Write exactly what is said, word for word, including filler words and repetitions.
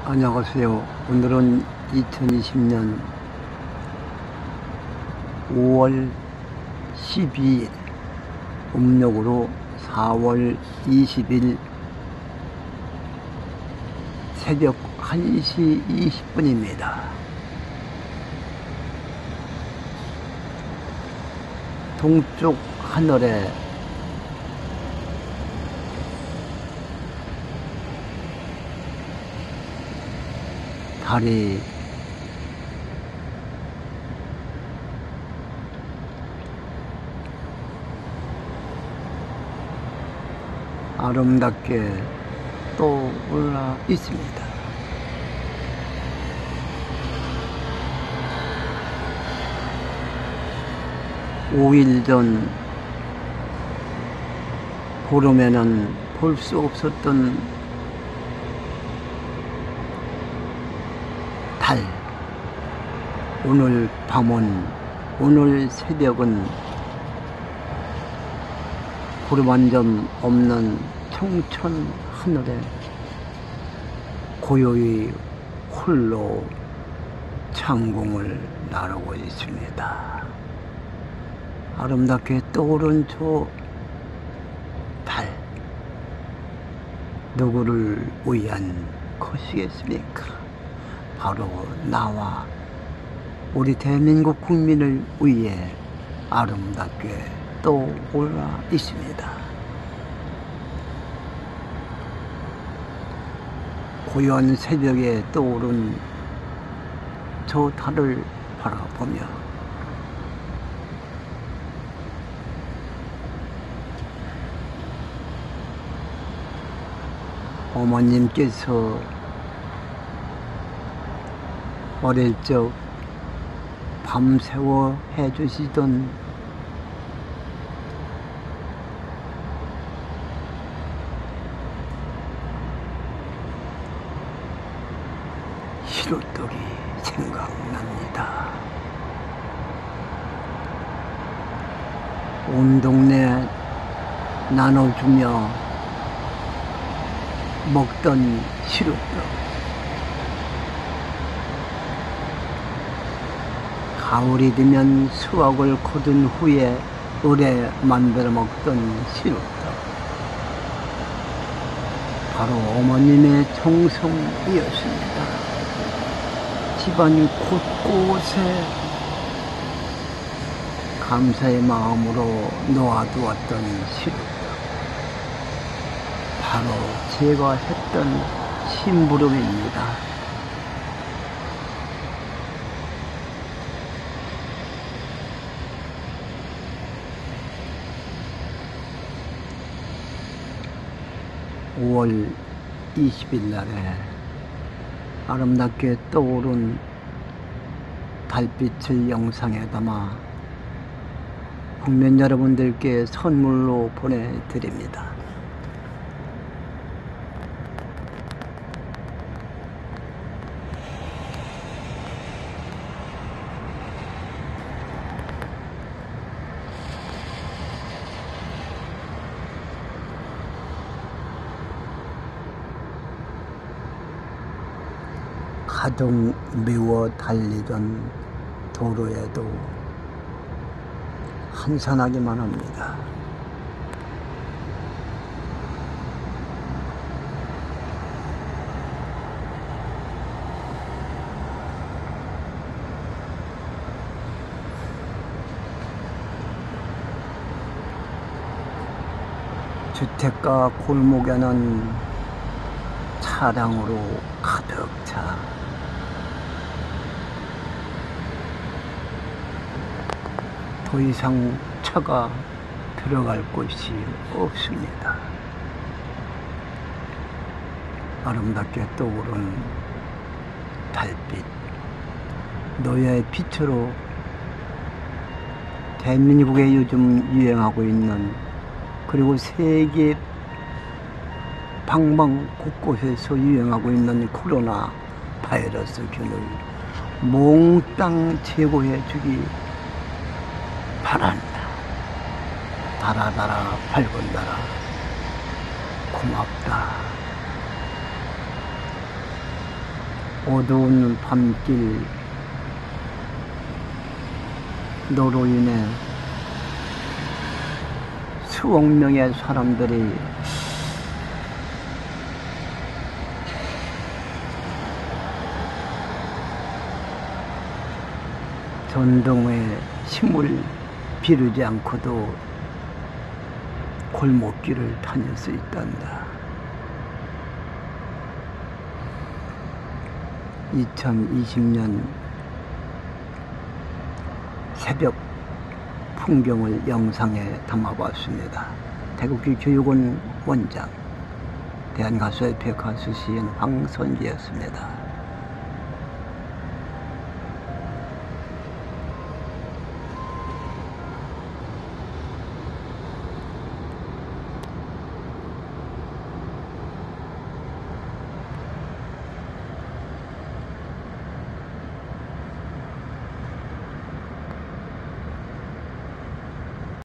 안녕하세요. 오늘은 이천이십 년 오월 십이일 음력으로 사월 이십일 새벽 한 시 이십 분입니다. 동쪽 하늘에 달이 아름답게 떠올라 있습니다. 오 일 전 보름에는 볼 수 없었던 달, 오늘 밤은, 오늘 새벽은 구름 한 점 없는 청천 하늘에 고요히 홀로 창공을 나르고 있습니다. 아름답게 떠오른 저 달, 누구를 위한 것이겠습니까? 바로 나와 우리 대한민국 국민을 위해 아름답게 떠올라 있습니다. 고요한 새벽에 떠오른 저 달을 바라보며 어머님께서 어릴 적 밤새워 해주시던 시루떡이 생각납니다. 온 동네 나눠주며 먹던 시루떡, 가을이 되면 수확을 거둔 후에 을에 만들어 먹던 시루떡, 바로 어머님의 정성이었습니다. 집안 곳곳에 감사의 마음으로 놓아두었던 시루떡, 바로 제가 했던 심부름입니다. 오월 이십일 날에 아름답게 떠오른 달빛을 영상에 담아 국민 여러분들께 선물로 보내드립니다. 가득 메워 달리던 도로에도 한산하기만 합니다. 주택가 골목에는 차량으로 가득 차 더 이상 차가 들어갈 곳이 없습니다. 아름답게 떠오른 달빛, 너의 빛으로 대한민국에 요즘 유행하고 있는, 그리고 세계 방방 곳곳에서 유행하고 있는 코로나 바이러스 균을 몽땅 제거해 주기 바란다. 달아달아 밝은 달아 고맙다. 어두운 밤길 너로 인해 수억 명의 사람들이 전동에 힘을 비르지 않고도 골목길을 다닐 수 있단다. 이천이십 년 새벽 풍경을 영상에 담아봤습니다. 태극기 교육원 원장, 대한가수협회 가수 시인 황선지였습니다.